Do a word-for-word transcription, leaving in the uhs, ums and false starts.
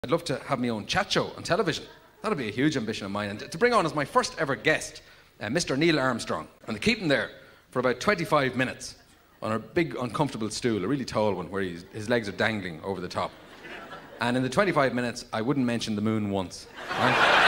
I'd love to have my own chat show on television. That'd be a huge ambition of mine. And to bring on as my first ever guest, uh, Mister Neil Armstrong. And they keep him there for about twenty-five minutes on a big, uncomfortable stool, a really tall one, where he's, his legs are dangling over the top. And in the twenty-five minutes, I wouldn't mention the moon once. Right?